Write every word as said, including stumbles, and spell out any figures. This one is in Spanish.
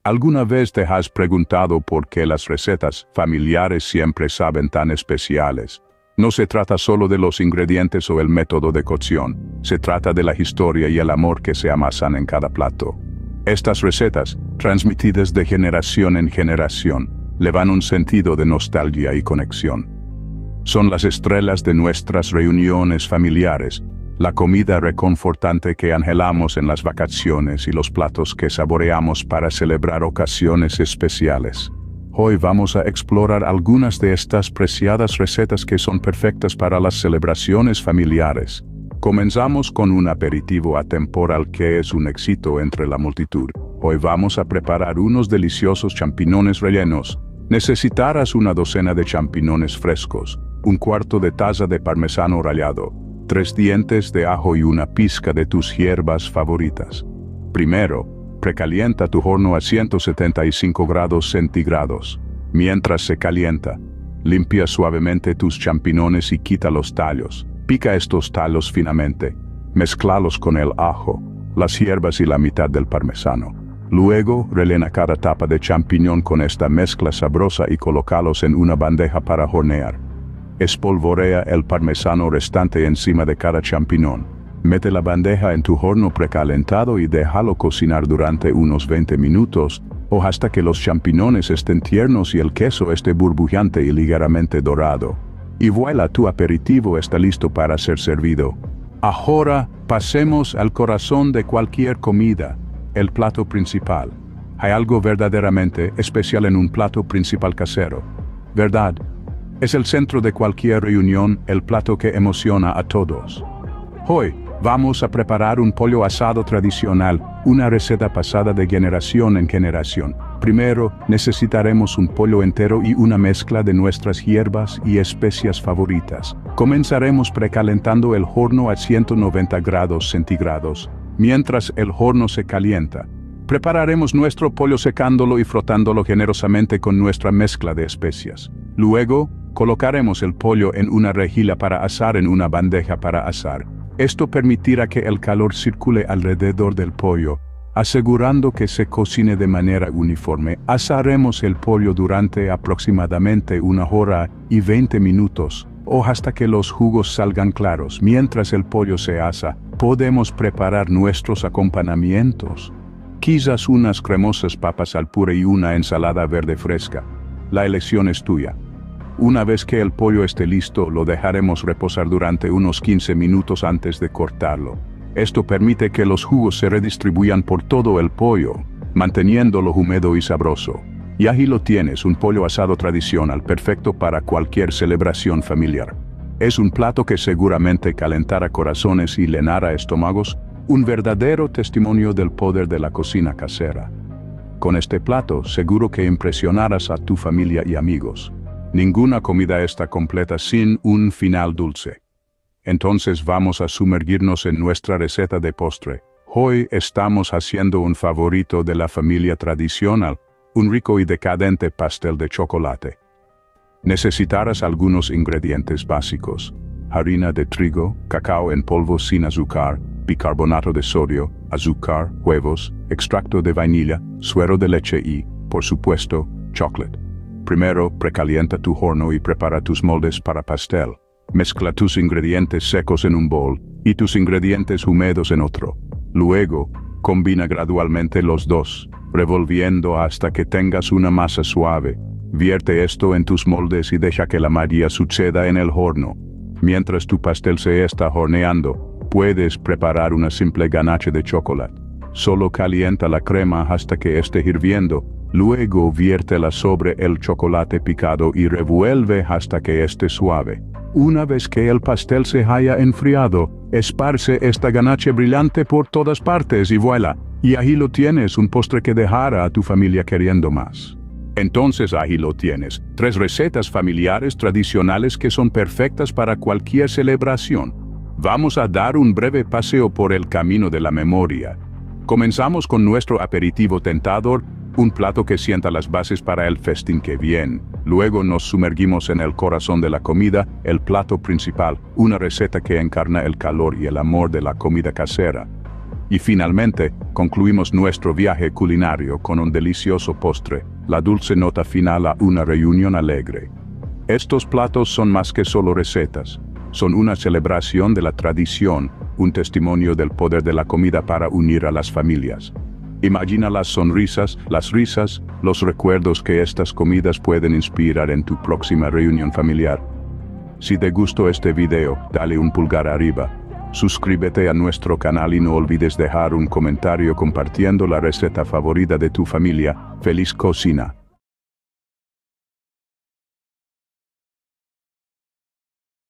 ¿Alguna vez te has preguntado por qué las recetas familiares siempre saben tan especiales? No se trata solo de los ingredientes o el método de cocción, se trata de la historia y el amor que se amasan en cada plato. Estas recetas, transmitidas de generación en generación, le dan un sentido de nostalgia y conexión. Son las estrellas de nuestras reuniones familiares, la comida reconfortante que anhelamos en las vacaciones y los platos que saboreamos para celebrar ocasiones especiales. Hoy vamos a explorar algunas de estas preciadas recetas que son perfectas para las celebraciones familiares. Comenzamos con un aperitivo atemporal que es un éxito entre la multitud. Hoy vamos a preparar unos deliciosos champiñones rellenos. Necesitarás una docena de champiñones frescos, un cuarto de taza de parmesano rallado, tres dientes de ajo y una pizca de tus hierbas favoritas. Primero, precalienta tu horno a ciento setenta y cinco grados centígrados. Mientras se calienta, limpia suavemente tus champiñones y quita los tallos. Pica estos tallos finamente. Mezclalos con el ajo, las hierbas y la mitad del parmesano. Luego, rellena cada tapa de champiñón con esta mezcla sabrosa y colócalos en una bandeja para hornear. Espolvorea el parmesano restante encima de cada champiñón. Mete la bandeja en tu horno precalentado y déjalo cocinar durante unos veinte minutos, o hasta que los champiñones estén tiernos y el queso esté burbujeante y ligeramente dorado. Y voilà, tu aperitivo está listo para ser servido. Ahora, pasemos al corazón de cualquier comida, el plato principal. Hay algo verdaderamente especial en un plato principal casero, ¿verdad? Es el centro de cualquier reunión, el plato que emociona a todos. Hoy, vamos a preparar un pollo asado tradicional, una receta pasada de generación en generación. Primero, necesitaremos un pollo entero y una mezcla de nuestras hierbas y especias favoritas. Comenzaremos precalentando el horno a ciento noventa grados centígrados. Mientras el horno se calienta, prepararemos nuestro pollo secándolo y frotándolo generosamente con nuestra mezcla de especias. Luego, colocaremos el pollo en una rejilla para asar en una bandeja para asar. Esto permitirá que el calor circule alrededor del pollo, asegurando que se cocine de manera uniforme. Asaremos el pollo durante aproximadamente una hora y veinte minutos, o hasta que los jugos salgan claros. Mientras el pollo se asa, podemos preparar nuestros acompañamientos. Quizás unas cremosas papas al puré y una ensalada verde fresca. La elección es tuya. Una vez que el pollo esté listo, lo dejaremos reposar durante unos quince minutos antes de cortarlo. Esto permite que los jugos se redistribuyan por todo el pollo, manteniéndolo húmedo y sabroso. Y ahí lo tienes, un pollo asado tradicional perfecto para cualquier celebración familiar. Es un plato que seguramente calentará corazones y llenará estómagos, un verdadero testimonio del poder de la cocina casera. Con este plato, seguro que impresionarás a tu familia y amigos. Ninguna comida está completa sin un final dulce. Entonces vamos a sumergirnos en nuestra receta de postre. Hoy estamos haciendo un favorito de la familia tradicional, un rico y decadente pastel de chocolate. Necesitarás algunos ingredientes básicos: harina de trigo, cacao en polvo sin azúcar, bicarbonato de sodio, azúcar, huevos, extracto de vainilla, suero de leche y, por supuesto, chocolate. Primero, precalienta tu horno y prepara tus moldes para pastel. Mezcla tus ingredientes secos en un bol y tus ingredientes húmedos en otro. Luego, combina gradualmente los dos, revolviendo hasta que tengas una masa suave. Vierte esto en tus moldes y deja que la magia suceda en el horno. Mientras tu pastel se está horneando, puedes preparar una simple ganache de chocolate. Solo calienta la crema hasta que esté hirviendo. Luego viértela sobre el chocolate picado y revuelve hasta que esté suave. Una vez que el pastel se haya enfriado, esparce esta ganache brillante por todas partes y voilà. Y ahí lo tienes, un postre que dejará a tu familia queriendo más. Entonces ahí lo tienes, tres recetas familiares tradicionales que son perfectas para cualquier celebración. Vamos a dar un breve paseo por el camino de la memoria. Comenzamos con nuestro aperitivo tentador, un plato que sienta las bases para el festín que viene. Luego nos sumergimos en el corazón de la comida, el plato principal, una receta que encarna el calor y el amor de la comida casera. Y finalmente, concluimos nuestro viaje culinario con un delicioso postre, la dulce nota final a una reunión alegre. Estos platos son más que solo recetas, son una celebración de la tradición, un testimonio del poder de la comida para unir a las familias. Imagina las sonrisas, las risas, los recuerdos que estas comidas pueden inspirar en tu próxima reunión familiar. Si te gustó este video, dale un pulgar arriba. Suscríbete a nuestro canal y no olvides dejar un comentario compartiendo la receta favorita de tu familia. ¡Feliz cocina!